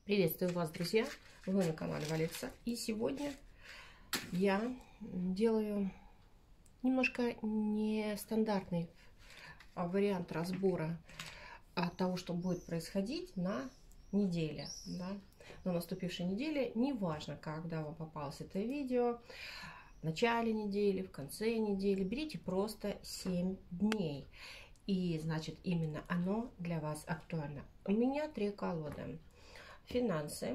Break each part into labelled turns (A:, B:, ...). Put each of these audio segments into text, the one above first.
A: Приветствую вас, друзья! Вы на канале Валекса. И сегодня я делаю немножко нестандартный вариант разбора того, что будет происходить на неделе. Да? На наступившей неделе, неважно, когда вам попалось это видео, в начале недели, в конце недели, берите просто 7 дней. И, значит, именно оно для вас актуально. У меня 3 колоды. Финансы,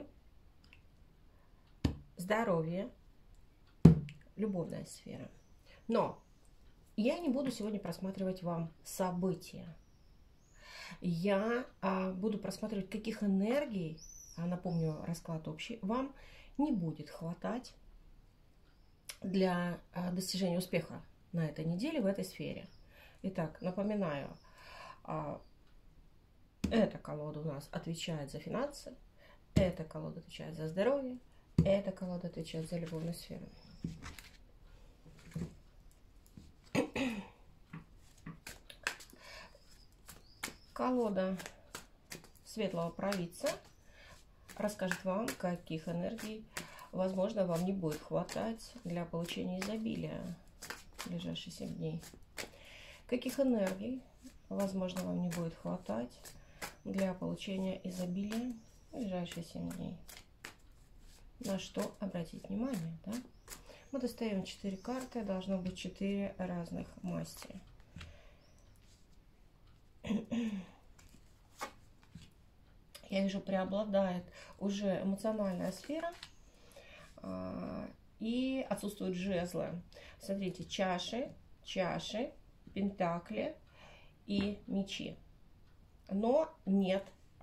A: здоровье, любовная сфера. Но я не буду сегодня просматривать вам события. Я буду просматривать, каких энергий, напомню, расклад общий, вам не будет хватать для достижения успеха на этой неделе в этой сфере. Итак, напоминаю, эта колода у нас отвечает за финансы, эта колода отвечает за здоровье, эта колода отвечает за любовную сферу. Колода светлого провидца расскажет вам, каких энергий, возможно, вам не будет хватать для получения изобилия в ближайшие 7 дней. Каких энергий, возможно, вам не будет хватать для получения изобилия в ближайшие 7 дней. На что обратить внимание, да? Мы достаем 4 карты, должно быть 4 разных масти. Я вижу, преобладает уже эмоциональная сфера и отсутствуют жезлы. Смотрите, чаши, пентакли и мечи. Но нет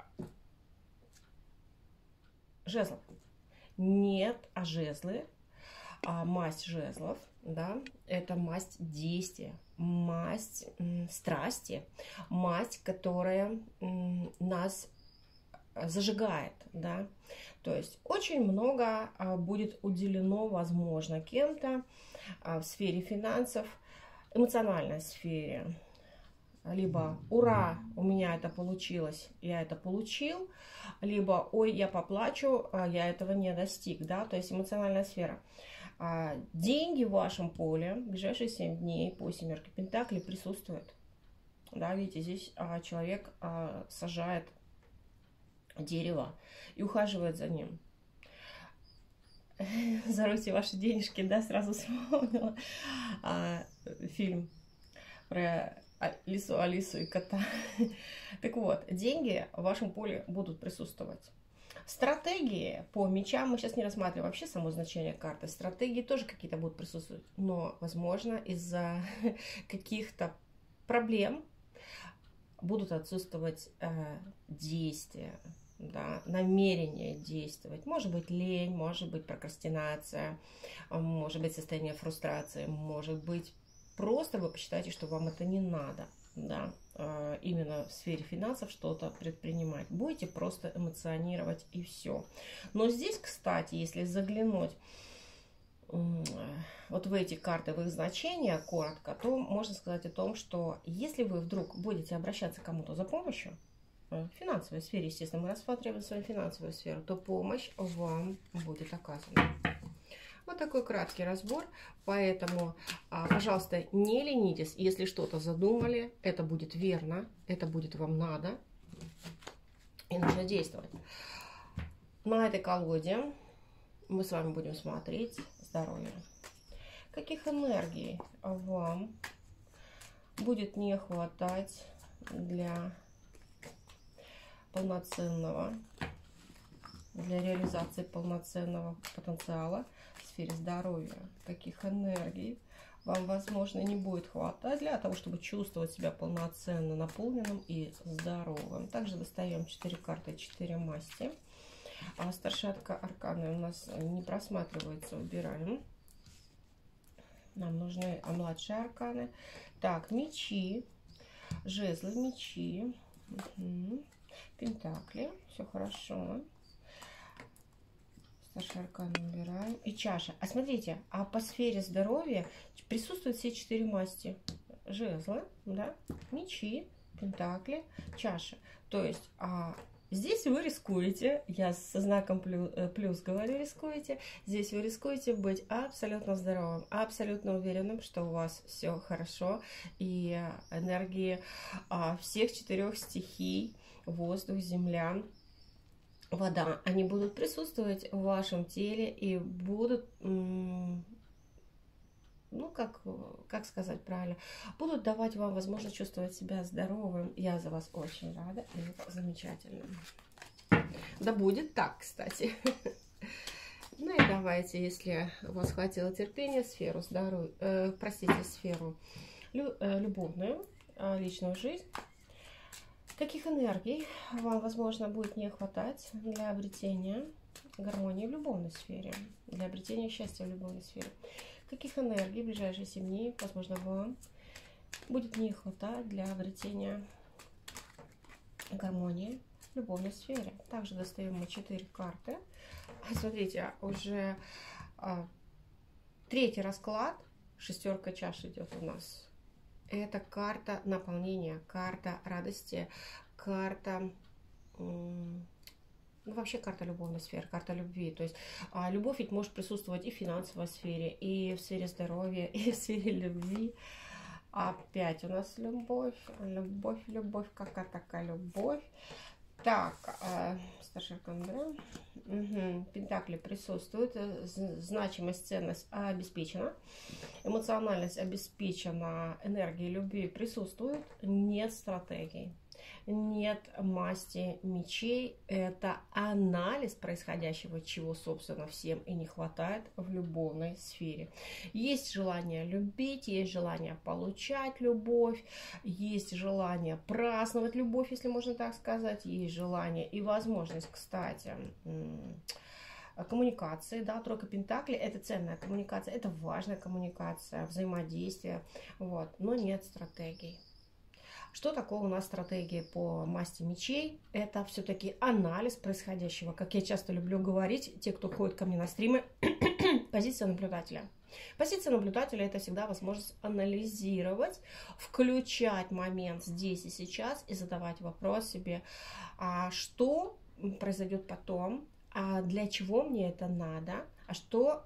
A: жезлов. Нет, жезлы, масть жезлов, да, это масть действия, масть страсти, масть, которая нас зажигает, да. То есть очень много будет уделено, возможно, кем-то в сфере финансов, эмоциональной сфере. Либо «Ура, у меня это получилось, я это получил», либо «Ой, я поплачу, я этого не достиг». Да? То есть эмоциональная сфера. Деньги в вашем поле в ближайшие 7 дней по 7 пентаклей присутствуют. Да, видите, здесь человек сажает дерево и ухаживает за ним. «Заруйте ваши денежки», да, сразу вспомнила фильм про Алису и кота. Так вот, деньги в вашем поле будут присутствовать. Стратегии по мечам мы сейчас не рассматриваем вообще само значение карты. Стратегии тоже какие-то будут присутствовать. Но, возможно, из-за каких-то проблем будут отсутствовать действия, да, намерение действовать. Может быть лень, может быть прокрастинация, может быть состояние фрустрации, может быть просто вы посчитаете, что вам это не надо, да, именно в сфере финансов что-то предпринимать. Будете просто эмоционировать и все. Но здесь, кстати, если заглянуть вот в эти карты, в их значения коротко, то можно сказать о том, что если вы вдруг будете обращаться к кому-то за помощью, в финансовой сфере, естественно, мы рассматриваем свою финансовую сферу, то помощь вам будет оказана. Вот такой краткий разбор, поэтому, пожалуйста, не ленитесь, если что-то задумали, это будет верно, это будет вам надо, и нужно действовать. На этой колоде мы с вами будем смотреть здоровье. Каких энергий вам будет не хватать для реализации полноценного потенциала в сфере здоровья? Каких энергий вам, возможно, не будет хватать для того, чтобы чувствовать себя полноценно наполненным и здоровым? Также достаем 4 карты, 4 масти. Старшие арканы у нас не просматриваются, убираем. Нам нужны младшие арканы. Так, мечи, жезлы, мечи, пентакли, все хорошо. Старший аркан убираем. И чаша. А смотрите, по сфере здоровья присутствуют все 4 масти. Жезлы, да, мечи, пентакли, чаши. То есть Здесь вы рискуете, я со знаком плюс говорю рискуете, здесь вы рискуете быть абсолютно здоровым, абсолютно уверенным, что у вас все хорошо, и энергии всех 4 стихий, воздух, земля, вода, они будут присутствовать в вашем теле и будут, ну, как сказать правильно, будут давать вам возможность чувствовать себя здоровым. Я за вас очень рада, и это замечательно. Да будет так, кстати. Ну и давайте, если у вас хватило терпения, сферу здоровья, сферу любовную, личную жизнь. Каких энергий вам, возможно, будет не хватать для обретения гармонии в любовной сфере, для обретения счастья в любовной сфере? Каких энергий в ближайшие 7 дней, возможно, вам будет не хватать для обретения гармонии в любовной сфере? Также достаем мы 4 карты. Смотрите, уже 3-й расклад, 6 чаш идет у нас. Это карта наполнения, карта радости, карта, ну, вообще карта любовной сферы, карта любви. То есть любовь ведь может присутствовать и в финансовой сфере, и в сфере здоровья, и в сфере любви. Опять у нас любовь, любовь, любовь, какая такая любовь. Так, старший аркан, Пентакли присутствует, значимость, ценность обеспечена, эмоциональность обеспечена, энергия любви присутствует, нет стратегий, нет масти мечей, это анализ происходящего, чего, собственно, всем и не хватает в любовной сфере. Есть желание любить, есть желание получать любовь, есть желание праздновать любовь, если можно так сказать, есть желание и возможность, кстати, коммуникации, да, 3 пентаклей, это ценная коммуникация, это важная коммуникация, взаимодействие, вот, но нет стратегий. Что такое у нас стратегия по масти мечей? Это все-таки анализ происходящего, как я часто люблю говорить, те, кто ходит ко мне на стримы, позиция наблюдателя. Позиция наблюдателя – это всегда возможность анализировать, включать момент здесь и сейчас и задавать вопрос себе, что произойдет потом, для чего мне это надо, что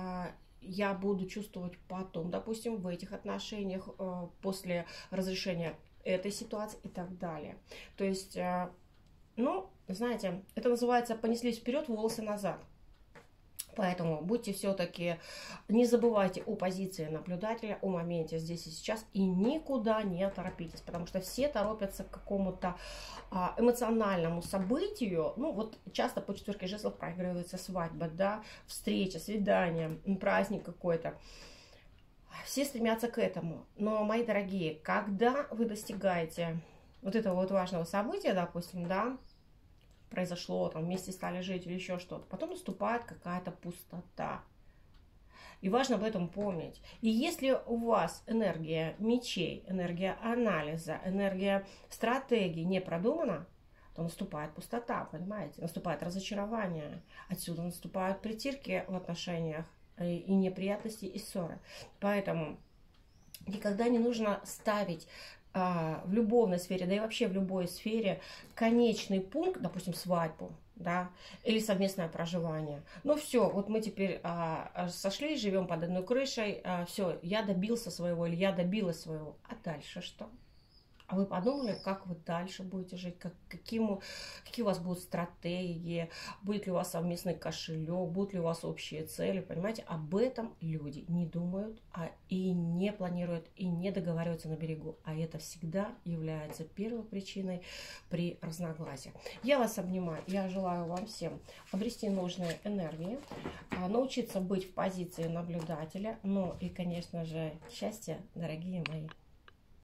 A: я буду чувствовать потом, допустим, в этих отношениях после разрешения этой ситуации и так далее. То есть, ну, знаете, это называется «понеслись вперед, волосы назад». Поэтому будьте все-таки, не забывайте о позиции наблюдателя, о моменте здесь и сейчас, и никуда не торопитесь, потому что все торопятся к какому-то эмоциональному событию. Ну, вот часто по 4 жезлов проигрывается свадьба, да, встреча, свидание, праздник какой-то. Все стремятся к этому. Но, мои дорогие, когда вы достигаете вот этого вот важного события, допустим, да, произошло, там вместе стали жить или еще что-то, потом наступает какая-то пустота. И важно об этом помнить. И если у вас энергия мечей, энергия анализа, энергия стратегии не продумана, то наступает пустота, понимаете? Наступает разочарование. Отсюда наступают притирки в отношениях и неприятности, и ссоры. Поэтому никогда не нужно ставить в любовной сфере, да и вообще в любой сфере конечный пункт, допустим, свадьбу, да, или совместное проживание. Ну все, вот мы теперь сошлись, живем под одной крышей, все, я добился своего или я добилась своего. А дальше что? А вы подумали, как вы дальше будете жить, какие у вас будут стратегии, будет ли у вас совместный кошелек, будут ли у вас общие цели, понимаете? Об этом люди не думают и не планируют, и не договариваются на берегу. А это всегда является первой причиной при разногласиях. Я вас обнимаю, я желаю вам всем обрести нужные энергии, научиться быть в позиции наблюдателя, ну и, конечно же, счастья, дорогие мои.